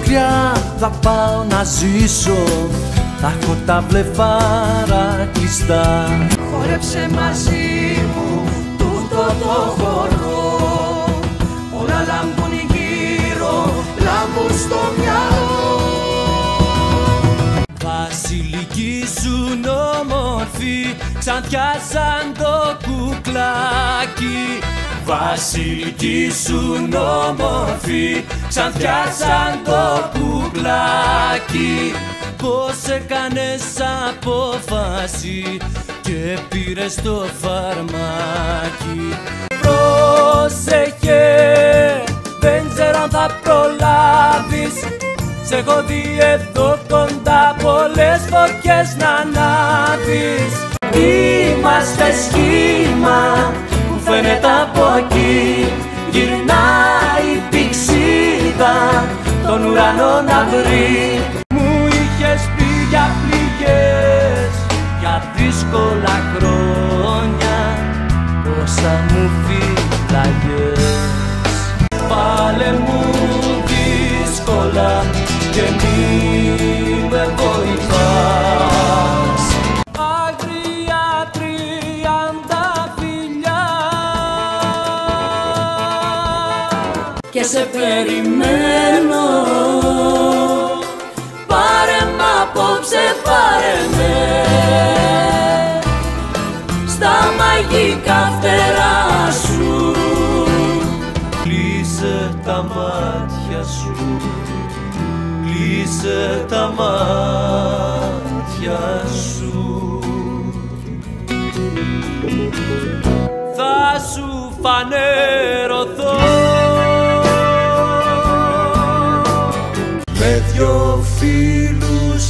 μακριά θα πάω να ζήσω, θα έχω τα βλεφάρα κλειστά. Χόρεψε μαζί μου τούτο το χορό, όλα λάμπουν γύρω, λάμπουν στο μυαλό. Βασιλική σου όμορφη, ξανθιά σαν το κουκλάκι. Βασιλική σου όμορφη, ξανθιά σαν το κουκλάκι. Πώς έκανες απόφαση και πήρες το φαρμάκι. Πρόσεχε, δεν ξέρω αν θα προλάβεις. Σ' έχω δει εδώ κοντά πολλές φωτιές να ανάβεις. Είμαστε σχήμα που φαίνεται από εκεί, γυρνάει η πηξίδα τον ουρανό να βρει. Μου είχες πει για πληγές, για δύσκολα χρόνια, πόσα μου φύλαγες. Πάλε μου δύσκολα και μη με βοηθάς. Άγρια 30 φιλιά Και σε περιμένω, πάρε μ' απόψε, πάρε με στα μαγικά φτερά σου. Κλείσε τα μάτια σου, κλείσε τα μάτια σου. Θα σου φανερωθώ με δυο φίλους,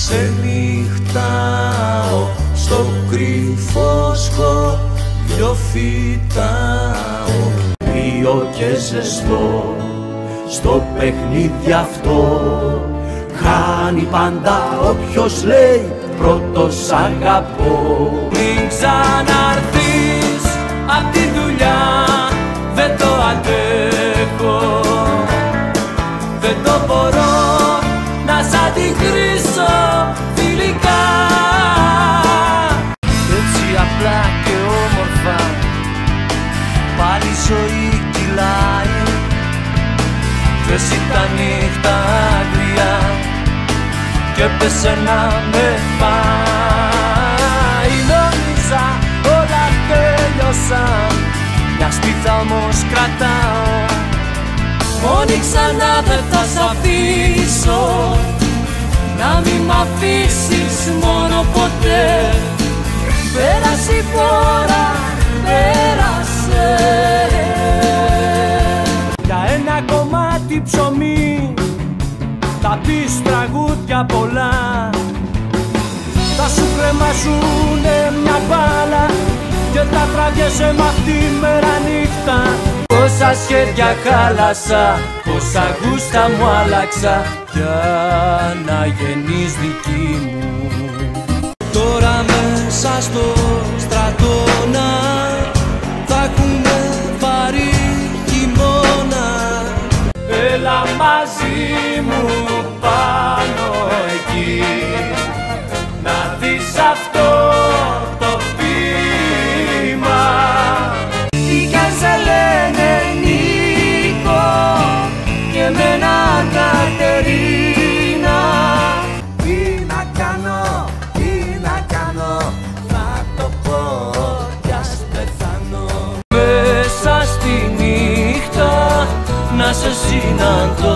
ξενυχτάω στο κρυφό σχολείο, φυτάω κρύο και ζεστό. Στο παιχνίδι αυτό χάνει πάντα όποιος λέει πρώτος αγαπώ. Μην ξαναρθείς απ' τη δουλειά, δεν το αντέχω, δεν το μπορώ να σ' αντικρίσω φιλικά. Έτσι απλά και όμορφα πάλι η ζωή κυλάει. Και εσύ τα νύχτα άγρια και πέσε να με πάει. Νόμιζα όλα τέλειωσαν, μια σπίθα όμως κρατάω. Μόνη ξανά δεν θα σ' αφήσω, να μη μ' αφήσεις μόνο ποτέ. Πέρασε η φορά, πέρασε. Για ένα κομμάτι ψωμί θα πεις τραγούδια πολλά, θα σου κρεμασούνε μια μπάλα και θα τραβιέσαι μ' αυτή μέρα νύχτα. Πόσα σχέδια χάλασα, πόσα γούστα μου άλλαξα για να γεννείς δική μου. Τώρα μέσα στο στρατόνα θα έχουμε πάρει χειμώνα. Έλα μαζί μου πάνω εκεί, να δεις αυτό το βήμα. Τι κι αν σε λένε Νίκο και εμένα Κατερίνα, τι να κάνω, θα το πω κι ας πεθάνω. Μέσα στη νύχτα να σε συναντώ,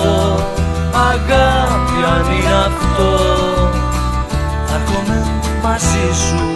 αγάπη αν είναι αυτό, θα έρχομαι μαζί σου.